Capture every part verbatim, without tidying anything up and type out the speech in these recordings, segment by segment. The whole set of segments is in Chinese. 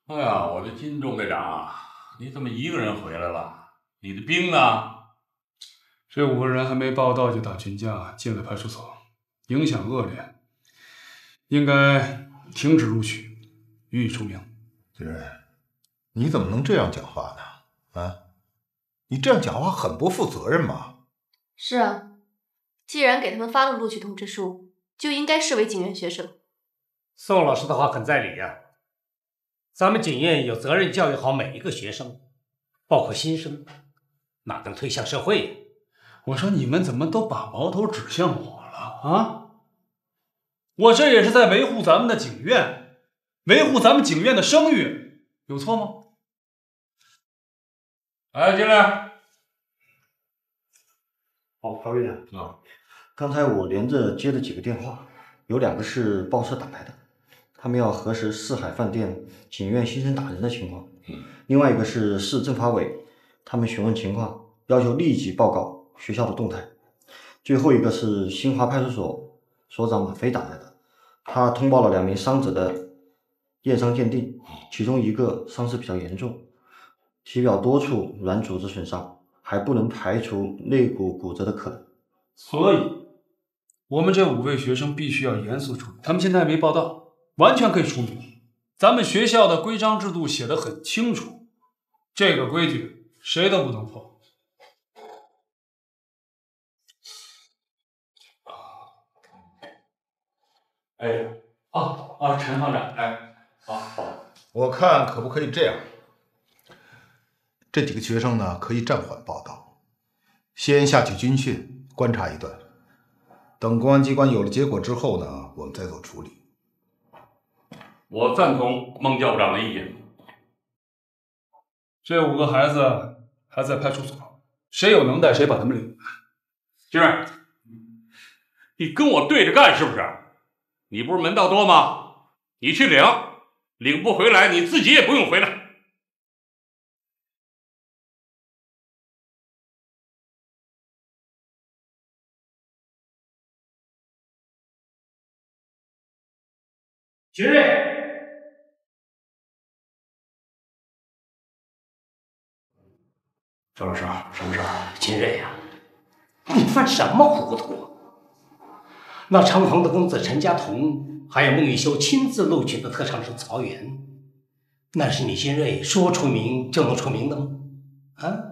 哎呀，我的金中队长，你怎么一个人回来了？你的兵呢？ 这五个人还没报到就打群架，进了派出所，影响恶劣，应该停止录取，予以除名。 金瑞，你怎么能这样讲话呢？啊，你这样讲话很不负责任嘛。 是啊，既然给他们发了录取通知书，就应该视为警院学生。 宋老师的话很在理啊。咱们警院有责任教育好每一个学生，包括新生，哪能推向社会呀？ 我说你们怎么都把矛头指向我了啊？我这也是在维护咱们的警院，维护咱们警院的声誉，有错吗？ 哎，进来。 哦，高院长啊， 刚才我连着接了几个电话，有两个是报社打来的，他们要核实四海饭店警院新生打人的情况。 嗯， 另外一个是市政法委，他们询问情况，要求立即报告学校的动态。最后一个是新华派出所所长马飞打来的，他通报了两名伤者的验伤鉴定，其中一个伤势比较严重，体表多处软组织损伤，还不能排除肋骨骨折的可能。 所以，我们这五位学生必须要严肃处理。他们现在还没报到，完全可以除名。咱们学校的规章制度写得很清楚，这个规矩谁都不能破。 哎，啊啊，陈方长，哎，好好， 我看可不可以这样？这几个学生呢，可以暂缓报到，先下去军训观察一段，等公安机关有了结果之后呢，我们再做处理。 我赞同孟教务长的意见。 这五个孩子还在派出所，谁有能耐谁把他们领来。 金瑞，你跟我对着干是不是？你不是门道多吗？你去领，领不回来，你自己也不用回来。 金瑞， 赵老师，什么事儿？ 金瑞呀、啊，你犯什么糊涂？那长虹的公子陈家彤，还有孟玉修亲自录取的特长生曹元，那是你金瑞说出名就能出名的吗？啊？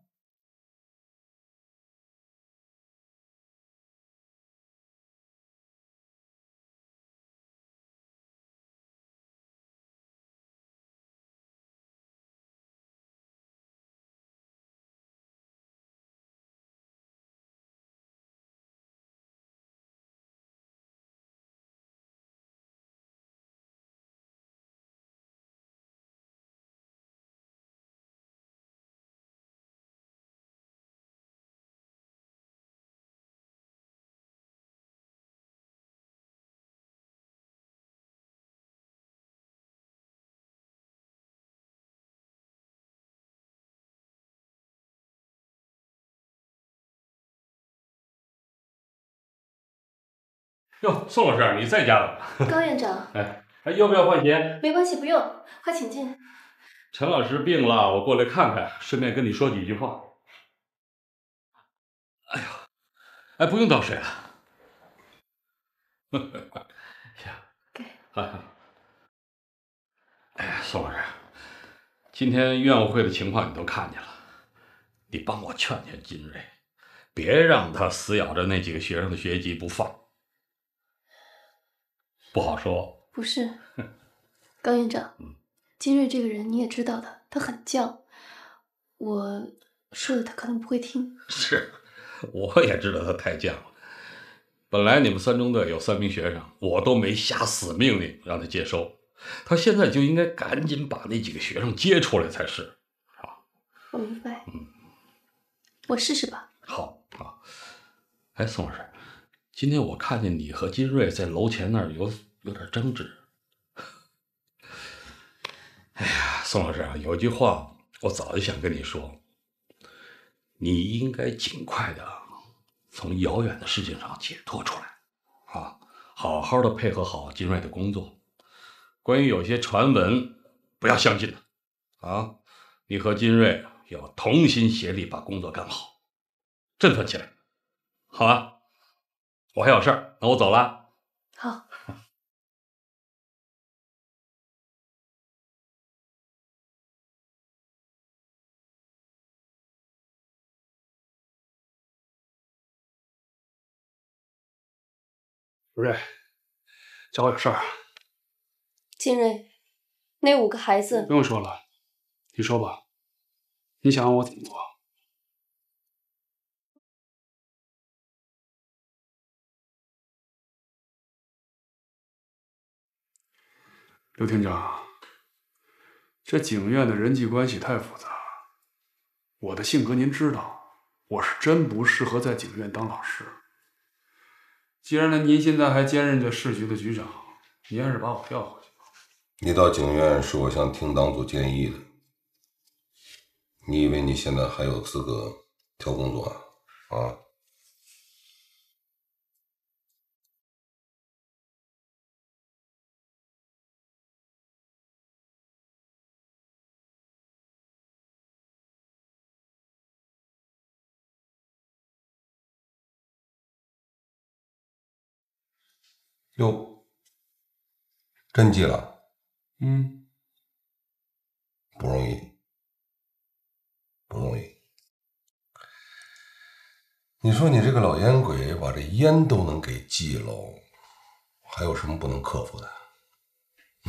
哟，宋老师，你在家了？ 高院长， 哎，还要不要换鞋？ 没关系，不用，快请进。 陈老师病了，我过来看看，顺便跟你说几句话。哎呦，哎，不用倒水了。呀， 给。 哎呀，宋老师，今天院务会的情况你都看见了，你帮我劝劝金瑞，别让他死咬着那几个学生的学籍不放。不好说。 不是，高院长， 嗯， 金瑞这个人你也知道的，他很犟，我说的他可能不会听。 是，我也知道他太犟了。本来你们三中队有三名学生，我都没下死命令让他接收，他现在就应该赶紧把那几个学生接出来才是。啊， 我明白。 嗯， 我试试吧。 好啊。哎，宋老师，今天我看见你和金瑞在楼前那儿有有点争执。哎呀，宋老师啊，有句话我早就想跟你说，你应该尽快的从遥远的事情上解脱出来，啊，好好的配合好金瑞的工作。关于有些传闻， 不要相信他啊！你和金瑞要同心协力把工作干好，振奋起来，好啊！我还有事儿，那我走了。 好。 如瑞，找我有事儿啊？ 金瑞，那五个孩子…… 不用说了，你说吧，你想让我怎么做？刘厅长，这警院的人际关系太复杂，我的性格您知道，我是真不适合在警院当老师。既然呢，您现在还兼任着市局的局长，您还是把我调回去吧。 你到警院是我向厅党组建议的，你以为你现在还有资格挑工作啊？啊？哟，真急了？ 嗯， 不容易，不容易。你说你这个老烟鬼，把这烟都能给忌喽，还有什么不能克服的？嗯？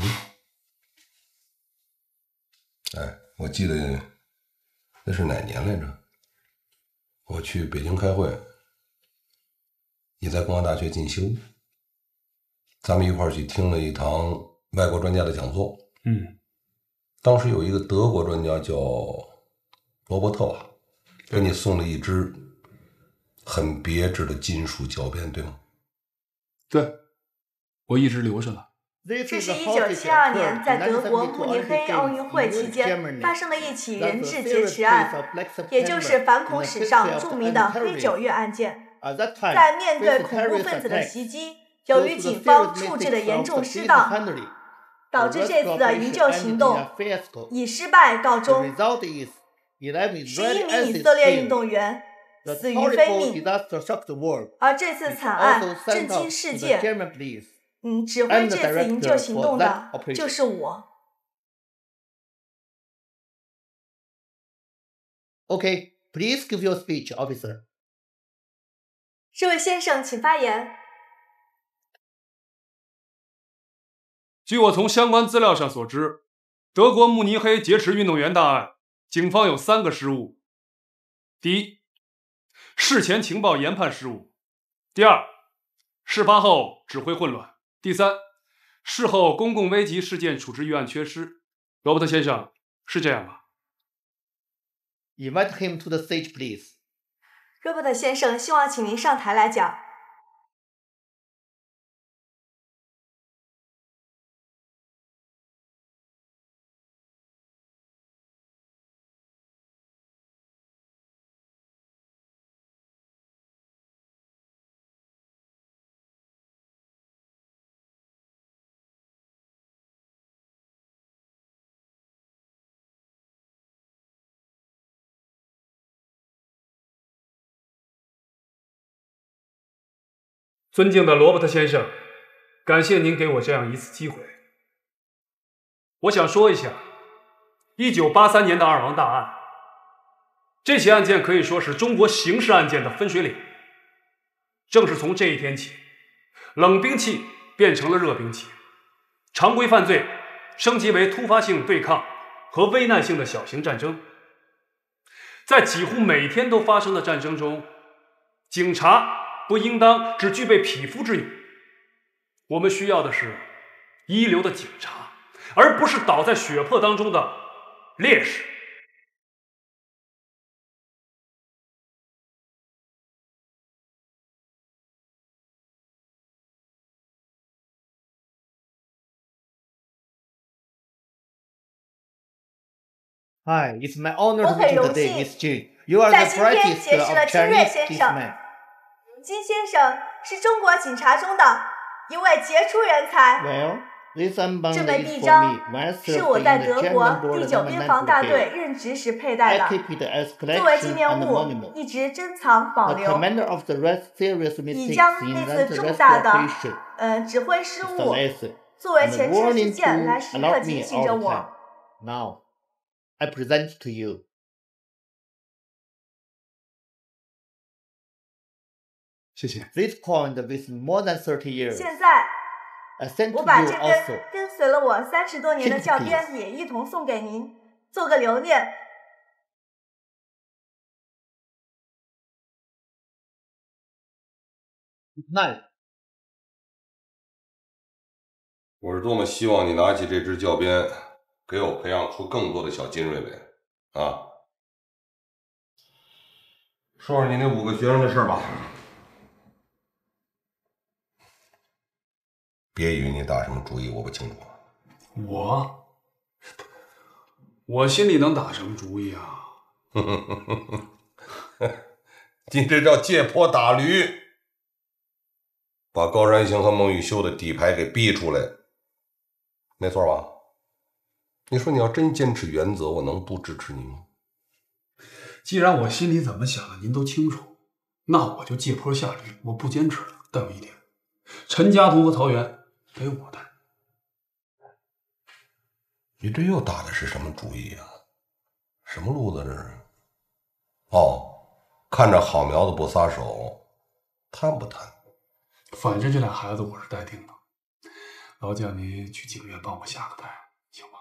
哎，我记得那是哪年来着？我去北京开会，你在公安大学进修。咱们一块儿去听了一堂外国专家的讲座。 嗯， 当时有一个德国专家叫罗伯特吧，给你送了一支很别致的金属胶片，对吗？ 对，我一直留着了。 这是一九七二年在德国慕尼黑奥运会期间发生的一起人质劫持案，也就是反恐史上著名的黑九月案件。在面对恐怖分子的袭击，由于警方处置的严重失当，导致这次的营救行动以失败告终。十一名以色列运动员死于非命，而这次惨案震惊世界。嗯，指挥这次营救行动的就是我。 Okay, please give your speech, officer. 这位先生，请发言。 据我从相关资料上所知，德国慕尼黑劫持运动员大案，警方有三个失误：第一，事前情报研判失误；第二，事发后指挥混乱；第三，事后公共危急事件处置预案缺失。罗伯特先生，是这样吗？ Invite him to the stage, please. 罗伯特先生，希望请您上台来讲。 尊敬的罗伯特先生，感谢您给我这样一次机会。我想说一下一九八三年的二王大案，这起案件可以说是中国刑事案件的分水岭。正是从这一天起，冷兵器变成了热兵器，常规犯罪升级为突发性对抗和危难性的小型战争。在几乎每天都发生的战争中，警察不应当只具备匹夫之勇，我们需要的是一流的警察，而不是倒在血泊当中的烈士。 Hi, it's my honor 我 to 很 meet you 荣 today, 幸 Miss Jin. You are 在 the 今天 brightest 结识 of 了金瑞 Chinese 先生。 policemen. 金先生是中国警察中的一位杰出人才。 Well, 这枚臂章是我在德国第九边防大队任职时佩戴的，作为纪念物一直珍藏保留，以将那次重大的呃指挥失误作为前车之鉴来时刻警醒着我。 Now, I present to you. 谢谢。 This coin with more than thirty years. 现在， I sent to 我把 you 这根 also. 跟随了我三十多年的教鞭也一同送给您，做个留念。 Nice. 我是多么希望你拿起这支教鞭，给我培养出更多的小金瑞来啊！说说你那五个学生的事吧。别以为你打什么主意我不清楚。 我，我心里能打什么主意啊？ 你这叫借坡打驴，把高山行和孟玉修的底牌给逼出来，没错吧？你说你要真坚持原则，我能不支持你吗？ 既然我心里怎么想的您都清楚，那我就借坡下驴，我不坚持了。但有一点，陈家潼和曹源给我带。 你这又打的是什么主意啊？什么路子这是？哦，看着好苗子不撒手，贪不贪？ 反正这俩孩子我是待定的，劳驾您去警院帮我下个带，行吗？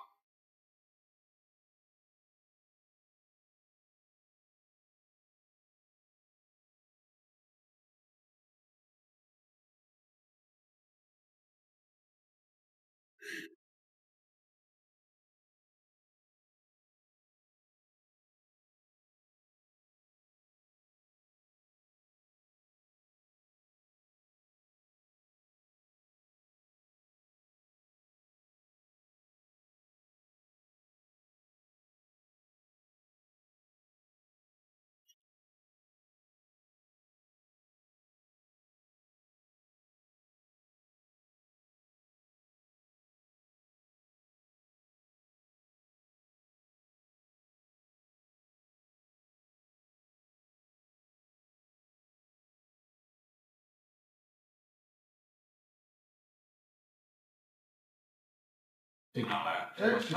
经常来，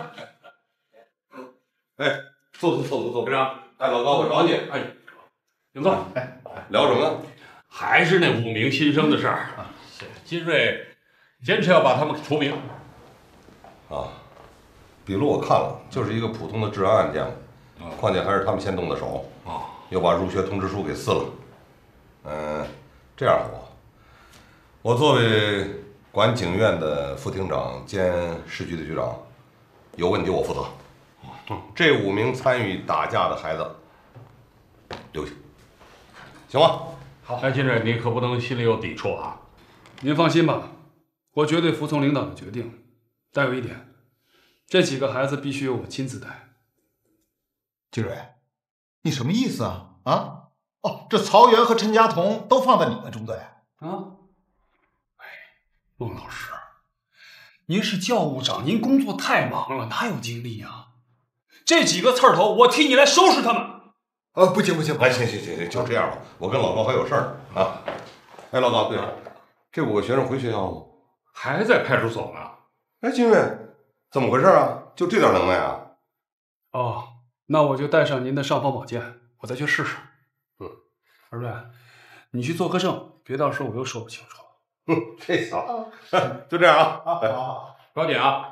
哎，坐坐坐坐坐，队长，哎，老高，我找你。 哎，请坐。 哎，聊什么呢？ 还是那五名新生的事儿啊。金瑞坚持要把他们除名。 啊，笔录我看了，就是一个普通的治安案件，况且还是他们先动的手， 啊， 又把入学通知书给撕了。嗯，这样我，我作为管警院的副厅长兼市局的局长，有问题我负责。这五名参与打架的孩子留下，行吗？ 好，哎，金瑞，你可不能心里有抵触啊。 您放心吧，我绝对服从领导的决定。但有一点，这几个孩子必须由我亲自带。 金蕊，你什么意思啊？啊？哦，这曹源和陈家潼都放在你们中队啊？哎，孟老师，您是教务长，您工作太忙了，哪有精力啊？这几个刺儿头，我替你来收拾他们。 啊，不行不行， 哎，行行行行，就这样吧，我跟老高还有事儿呢啊。哎，老高，对了，这五个学生回学校了吗？ 还在派出所呢。 哎，金瑞，怎么回事啊？就这点能耐啊？ 哦，那我就带上您的尚方宝剑，我再去试试。 嗯， 二队，你去做个证，别到时候我又说不清楚。 嗯，这小子， 哦， 就这样啊。 好好好， 抓紧啊！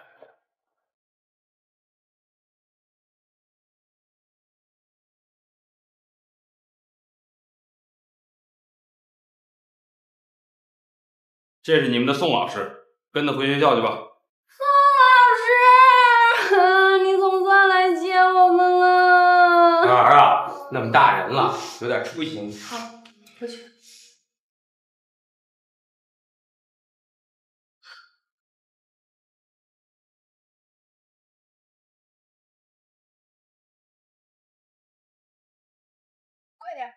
这是你们的宋老师，跟他回学校去吧。 宋老师，你总算来接我们了。 儿啊，那么大人了，有点出息。 好，回去。快点。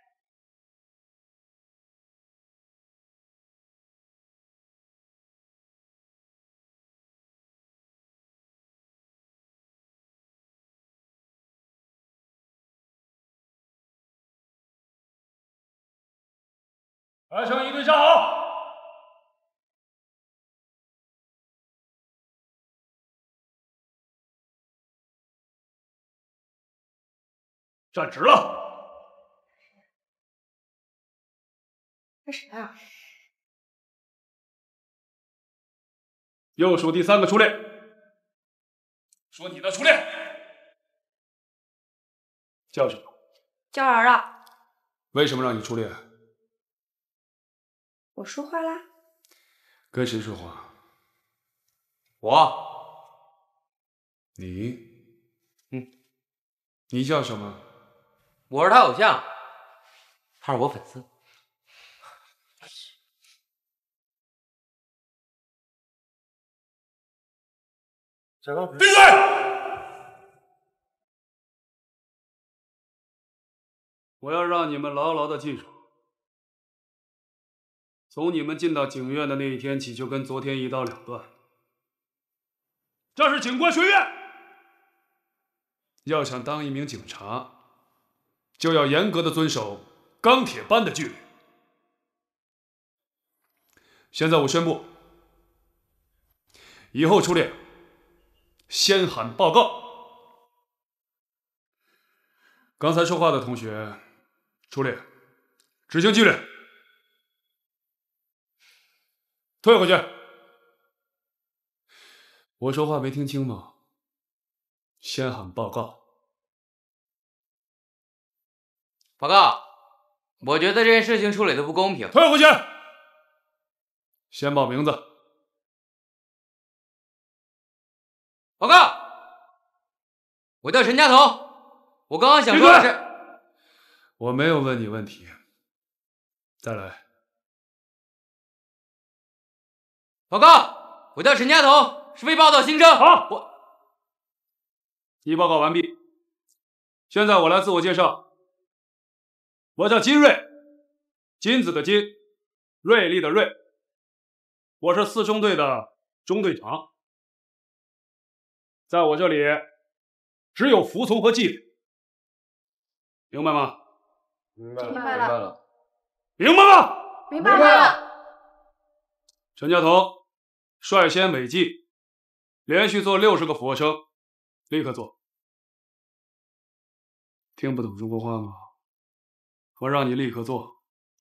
排成一队站好。站直了。 这谁啊？ 右数第三个出列。说你的出列。叫什么？ 叫儿啊。 为什么让你出列？ 我说话啦。 跟谁说话？ 我。 你？嗯。你叫什么？ 我是他偶像，他是我粉丝。 闭嘴！我要让你们牢牢的记住，从你们进到警院的那一天起，就跟昨天一刀两断。这是警官学院，要想当一名警察，就要严格的遵守钢铁般的纪律。现在我宣布，以后出列先喊报告。刚才说话的同学出列，执行纪律，退回去。我说话没听清吗？先喊报告。 报告，我觉得这件事情处理的不公平。 退回去。先报名字。 报告，我叫陈家彤，我刚刚想说的是， 我没有问你问题。再来。 报告，我叫陈家彤，是非报道新生。 好， 我你报告完毕。现在我来自我介绍，我叫金瑞，金子的金，锐利的锐，我是四中队的中队长。在我这里，只有服从和纪律，明白吗？ 明白了， 明白了， 明白吗？ 明白了。 陈家彤率先违纪，连续做六十个俯卧撑，立刻做。听不懂中国话吗？我让你立刻做。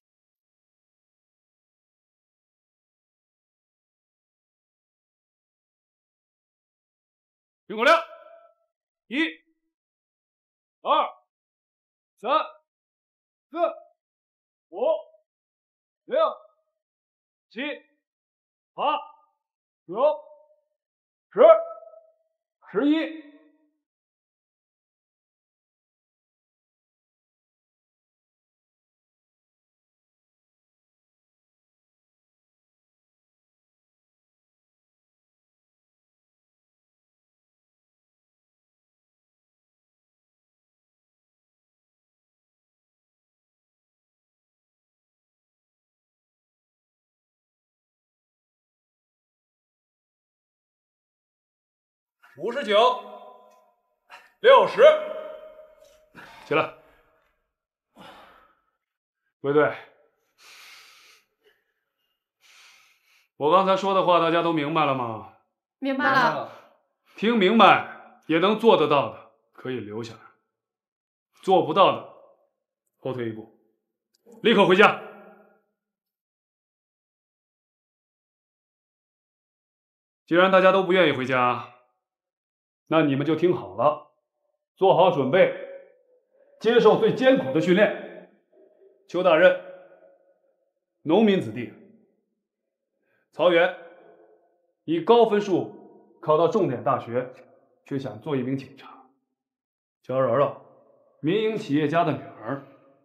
听口令，一、二、三、四、五、六、七、八、九、十、十一。五十九，六十，起来，归队。我刚才说的话，大家都明白了吗？ 明白了。 听明白也能做得到的，可以留下来；做不到的，后退一步，立刻回家。既然大家都不愿意回家，那你们就听好了，做好准备，接受最艰苦的训练。邱大人，农民子弟，曹元，以高分数考到重点大学，却想做一名警察。焦柔柔，民营企业家的女儿。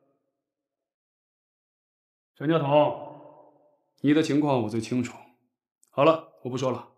陈家彤，你的情况我最清楚。好了，我不说了。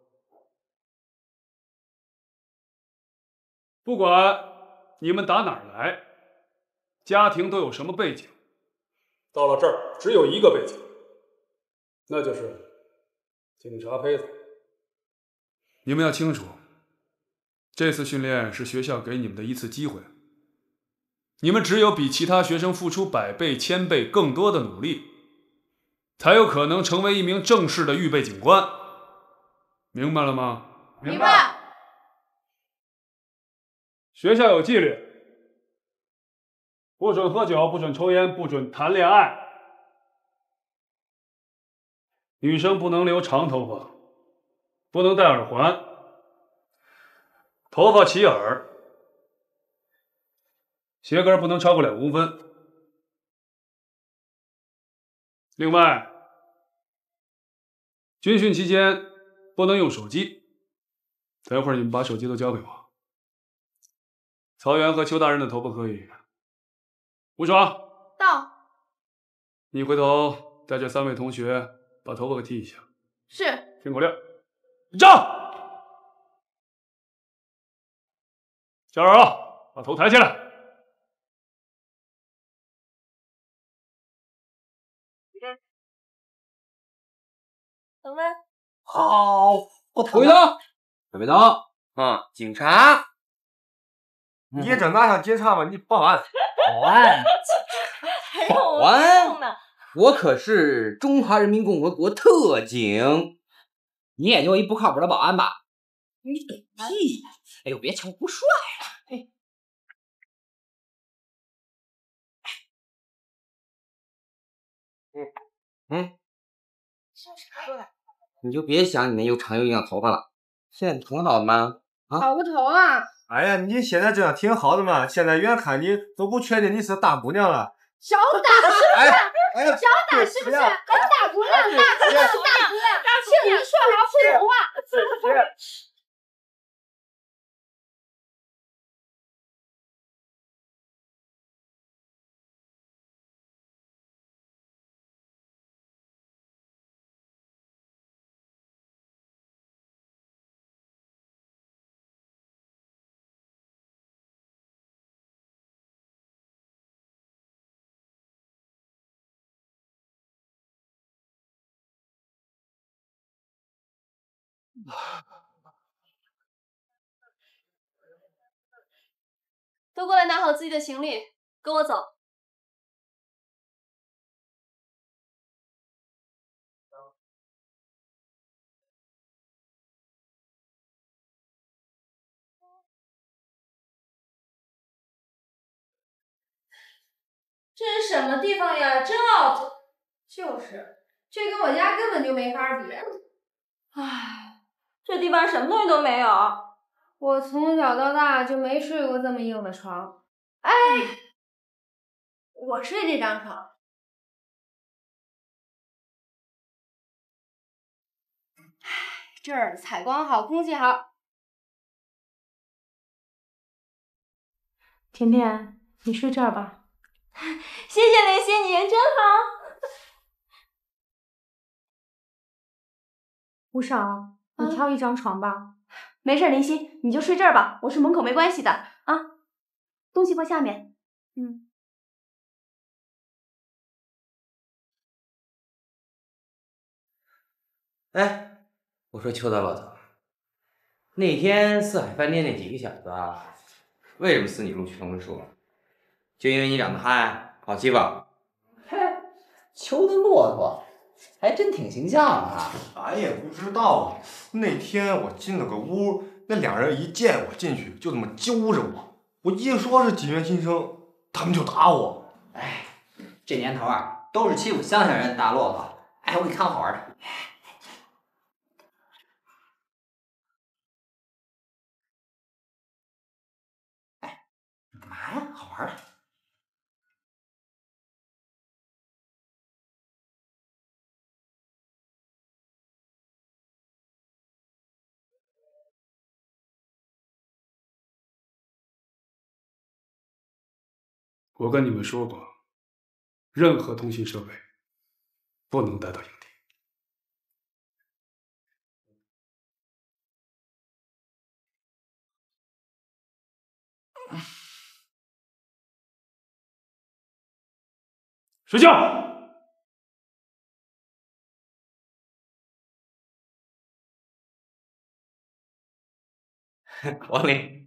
不管你们打哪儿来，家庭都有什么背景，到了这儿只有一个背景，那就是警察胚子。你们要清楚，这次训练是学校给你们的一次机会，你们只有比其他学生付出百倍、千倍更多的努力， 才有可能成为一名正式的预备警官。明白了吗？ 明白。 学校有纪律，不准喝酒，不准抽烟，不准谈恋爱。女生不能留长头发，不能戴耳环，头发齐耳，鞋跟不能超过两公分。另外，军训期间不能用手机。等一会儿你们把手机都交给我。曹元和邱大人的头发可以。吴爽， 到。 你回头带这三位同学把头发给剃一下。 是。 听口令，站！小二啊，把头抬起来。 等位。 好， 我回头，准备到。嗯，警察。 你也整那像警察吗？你保安。 保安。 保安。我可是中华人民共和国特警。你也就一不靠谱的保安吧？你懂屁！哎呦，别瞧我不帅了。哎。嗯嗯。你就别想你那又长又硬的头发了，现在挺好的吗？啊， 好个头啊！ 哎呀，你现在这样挺好的嘛，现在远看你都不确定你是大姑娘了。 小打是不是？ 哎呀， 小打是不是？跟大姑娘、大姑娘、大姑娘，请你说好普通话。都过来拿好自己的行李，跟我走。这是什么地方呀？真 out！ 就是，这跟我家根本就没法比。唉，这地方什么东西都没有。我从小到大就没睡过这么硬的床。哎，我睡这张床。唉，这儿采光好，空气好。甜甜，你睡这儿吧。谢谢雷欣，你人真好。吴爽，你挑一张床吧。啊、没事，林欣，你就睡这儿吧，我睡门口没关系的啊。东西放下面。嗯。 哎，我说邱大老头，那天四海饭店那几个小子啊，为什么撕你录取通知书？就因为你长得嗨，好欺负？ 嘿，邱的骆驼还真挺形象啊！ 俺也不知道，那天我进了个屋，那两人一见我进去就这么揪着我，我一说是锦源新生，他们就打我。 哎，这年头啊，都是欺负乡下人的大骆驼。哎，我给你看好玩的。哎，干嘛呀？好玩的。 我跟你们说过，任何通信设备不能带到营地。睡觉。 王林。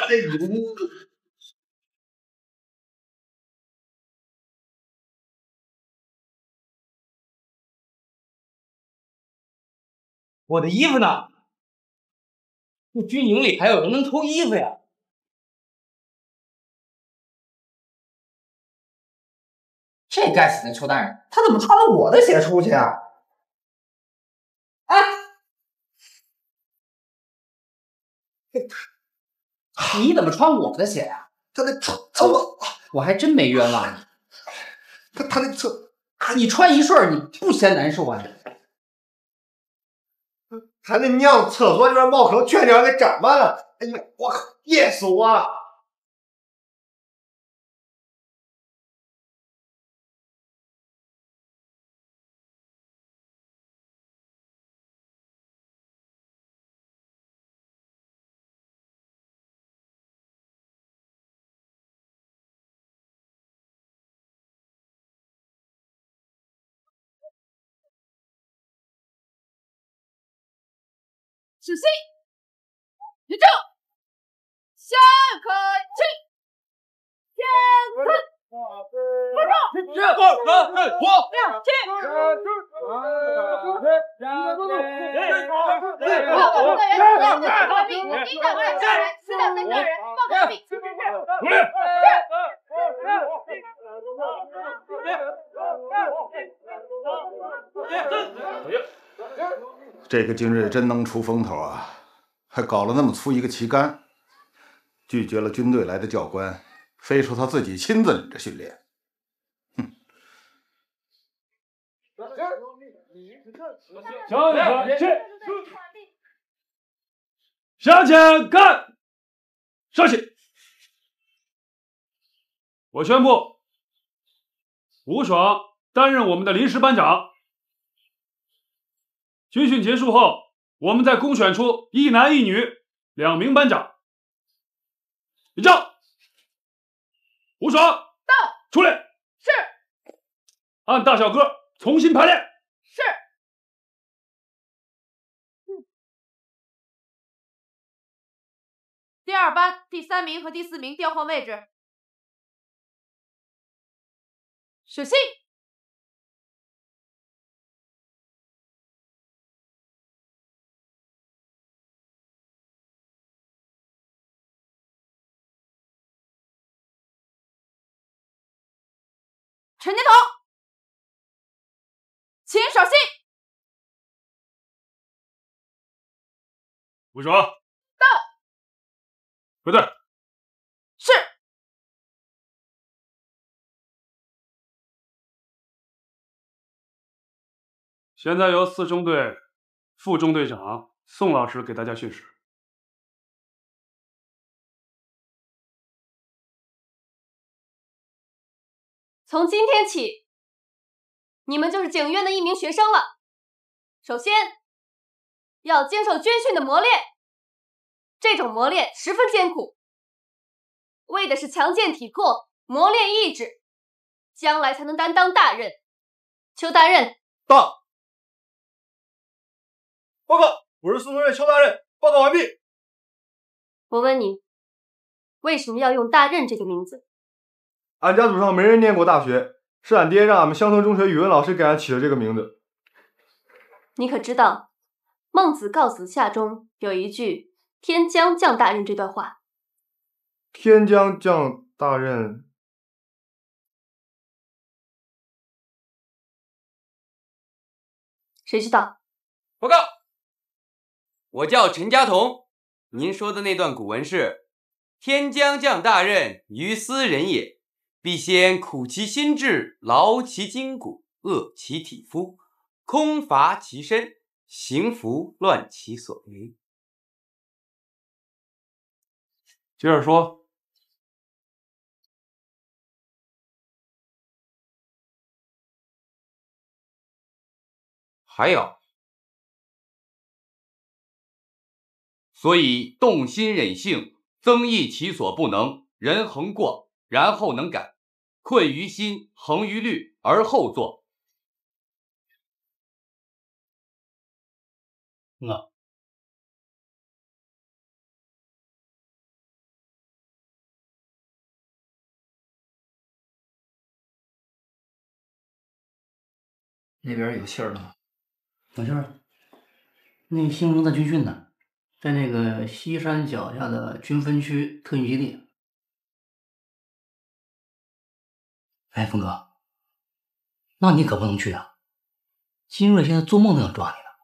哎呦！ 我的衣服呢？这军营里还有人能偷衣服呀？这该死的邱大人，他怎么穿了我的鞋出去啊？哎，你怎么穿我的鞋呀？ 他那臭臭我， 我还真没冤枉你。 他他那厕， 你穿一顺你不嫌难受啊？ 他那娘厕所里边茅坑全让给占满了。哎呀，我靠，噎死我了！ 小心！立正，下课去，天分，不中， 这二三火， 两七，好，五个人，两个士官兵，一到二杀人，四到三杀人，报告比，是是这个精锐真能出风头啊！还搞了那么粗一个旗杆，拒绝了军队来的教官，非说他自己亲自领着训练。哼！ 向前去，向前看，稍息。我宣布，吴爽担任我们的临时班长。军训结束后，我们再公选出一男一女两名班长。立正，吴爽到， 出列。 是。 按大小个重新排练。 是。第二班第三名和第四名调换位置。小心！陈年头，请守信。 吴爽到。 回队。 是。 现在由四中队副中队长宋老师给大家训示。 从今天起，你们就是警院的一名学生了。首先，要经受军训的磨练，这种磨练十分艰苦，为的是强健体魄，磨练意志，将来才能担当大任。邱大任到。报告，我是苏中任邱大任，报告完毕。 我问你，为什么要用大任这个名字？ 俺家祖上没人念过大学，是俺爹让俺们乡村中学语文老师给俺起的这个名字。 你可知道孟子告子下中有一句天将降大任这段话？ 天将降大任， 谁知道？ 报告，我叫陈家彤。您说的那段古文是：天将降大任于斯人也，必先苦其心志，劳其筋骨，饿其体肤，空乏其身，行拂乱其所为。 接着说。 还有，所以动心忍性，增益其所不能，人恒过，然后能改，困于心，恒于虑，而后作。 嗯。 那边有信儿了吗？ 有信儿。那新生在军训呢，在那个西山脚下的军分区特训基地。哎，峰哥，那你可不能去啊！金瑞现在做梦都想抓你呢。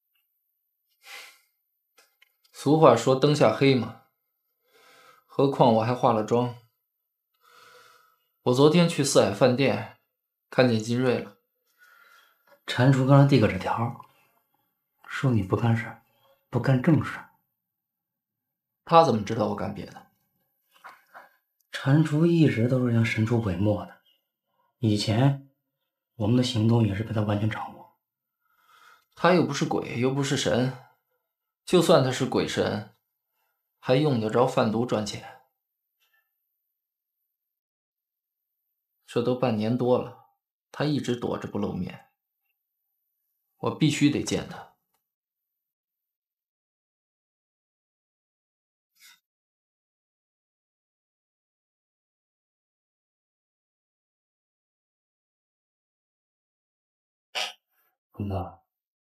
俗话说灯下黑嘛，何况我还化了妆。我昨天去四海饭店，看见金瑞了。 蟾蜍刚才递个纸条，说你不干事，不干正事。 他怎么知道我干别的？ 蟾蜍一直都是想神出鬼没的，以前我们的行动也是被他完全掌握。 他又不是鬼，又不是神，就算他是鬼神，还用得着贩毒赚钱？这都半年多了，他一直躲着不露面，我必须得见他。 峰哥，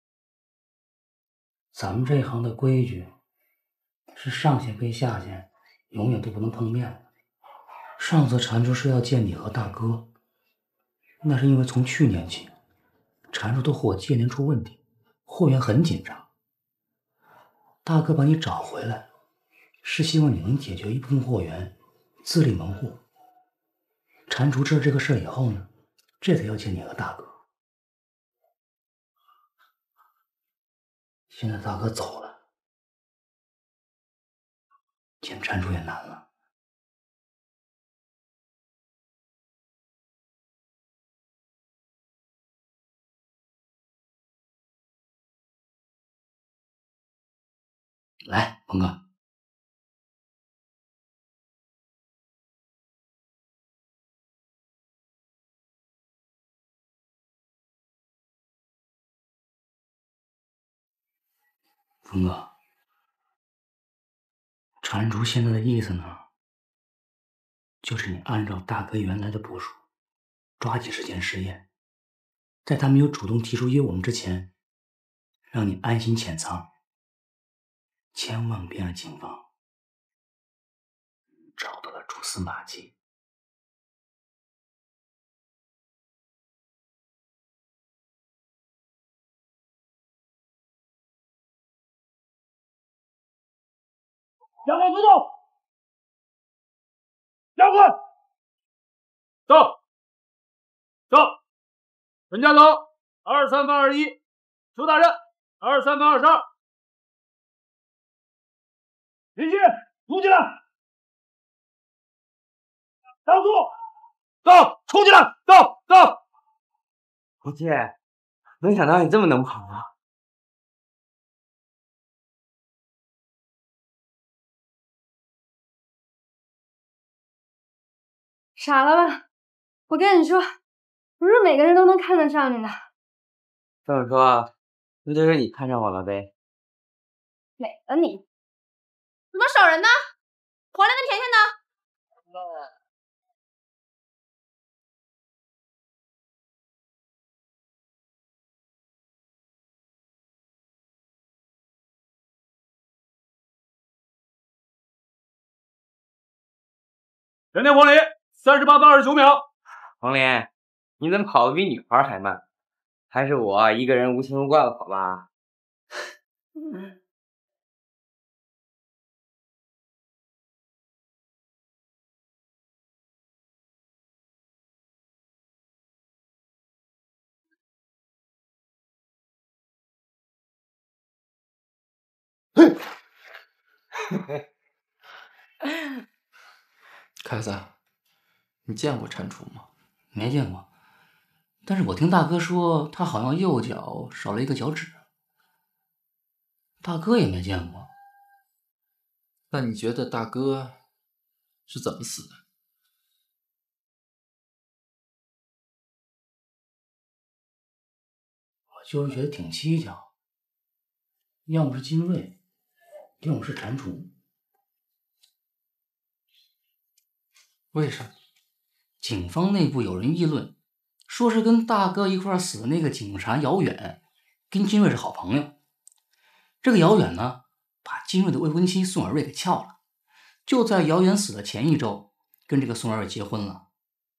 咱们这一行的规矩是上线跟下线永远都不能碰面的。上次蟾蜍说要见你和大哥，那是因为从去年起，蟾蜍的货接连出问题，货源很紧张。大哥把你找回来，是希望你能解决一部分货源，自立门户。蟾蜍知道这个事儿以后呢，这才要见你和大哥。现在大哥走了，见蟾蜍也难了。来，鹏哥，峰哥，蟾蜍现在的意思呢，就是你按照大哥原来的部署，抓紧时间试验，在他没有主动提出约我们之前，让你安心潜藏，千万别让警方找到了蛛丝马迹。 将官出动！将官，到！到！陈家头，二三分二一，邱大人，二三分二十二。林旭，冲进来！当速，到！冲进来！到！到！ 红姐，没想到你这么能跑啊！ 傻了吧？我跟你说，不是每个人都能看得上你的。 这么说，那就是你看上我了呗？ 美了你！怎么守人呢？黄连跟甜甜呢？ 全天黄连，三十八分二十九秒。 黄连，你怎么跑得比女孩还慢？还是我一个人无牵无挂的跑吧？ 嗯。 凯子，你见过蟾蜍吗？ 没见过，但是我听大哥说，他好像右脚少了一个脚趾。大哥也没见过。 那你觉得大哥是怎么死的？ 我就是觉得挺蹊跷，要么是金瑞，要么是蟾蜍。 为什么？ 警方内部有人议论，说说是跟大哥一块死的那个警察姚远，跟金瑞是好朋友。这个姚远呢，把金瑞的未婚妻宋尔瑞给撬了，就在姚远死的前一周，跟这个宋尔瑞结婚了。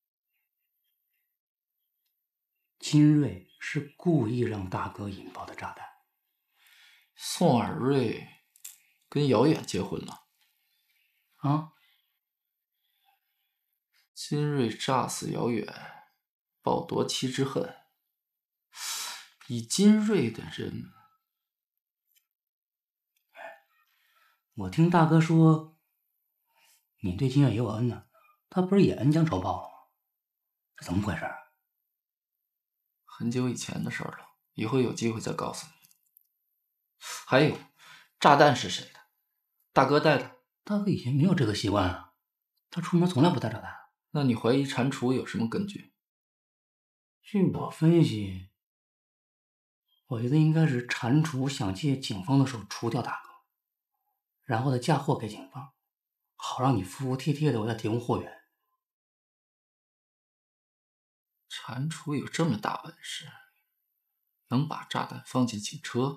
金瑞是故意让大哥引爆的炸弹。 宋尔瑞跟姚远结婚了啊？ 金瑞炸死姚远，报夺妻之恨。以金瑞的人， 我听大哥说，你对金月也有恩呢，他不是也恩将仇报了吗？这怎么回事？ 很久以前的事了，以后有机会再告诉你。还有，炸弹是谁的？大哥带的？ 大哥以前没有这个习惯啊，他出门从来不带炸弹。 那你怀疑蟾蜍有什么根据？ 据我分析，我觉得应该是蟾蜍想借警方的手除掉大哥，然后再嫁祸给警方，好让你服服帖帖的为他提供货源。 蟾蜍有这么大本事，能把炸弹放进警车？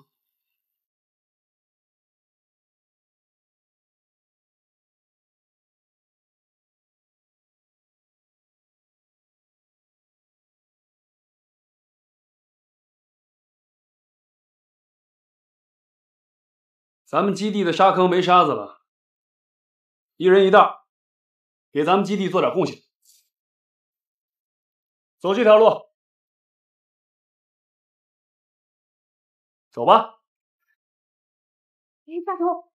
咱们基地的沙坑没沙子了，一人一袋，给咱们基地做点贡献。走这条路，走吧。 哎，大头。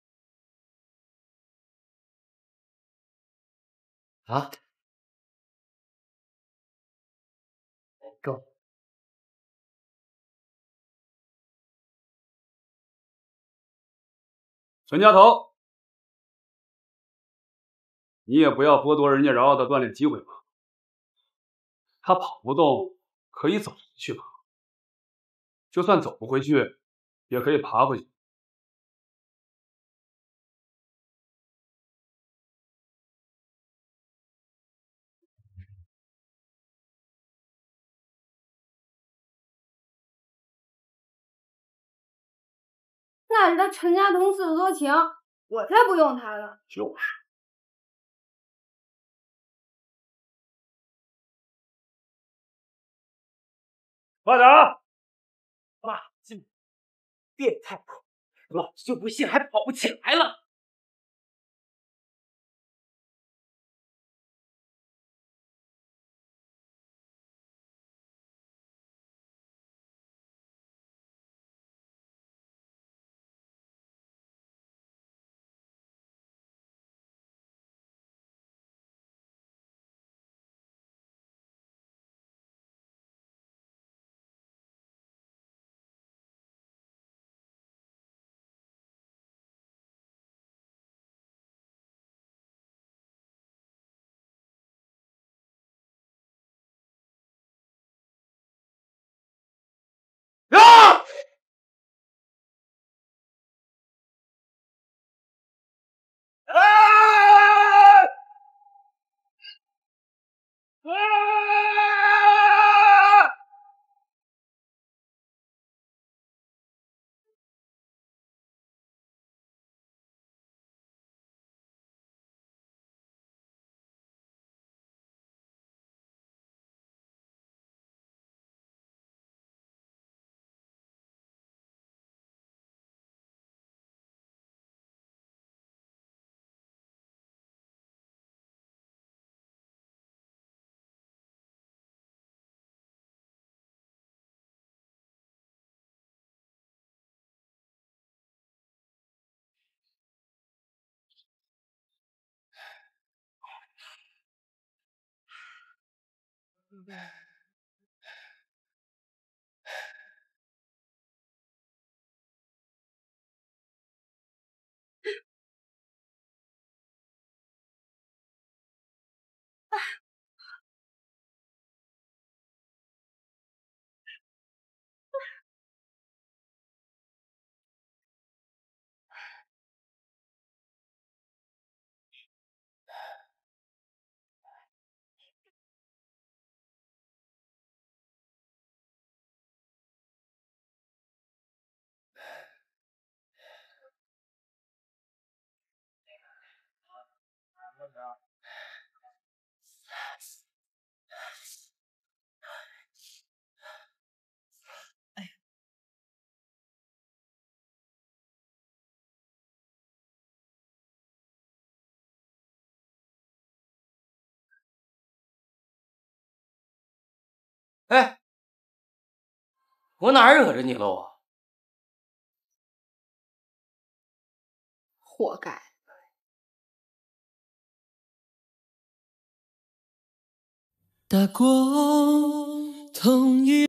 啊？Go。 陈家头，你也不要剥夺人家饶饶的锻炼机会嘛。他跑不动，可以走回去嘛。就算走不回去，也可以爬回去。 那是他陈家同事多情，我才不用他呢。 就是。快点啊！ 妈，这变态，老子就不信还跑不起来了。 啊！啊！啊！ 哎，我哪儿惹着你了我？ 活该！ 打过同一。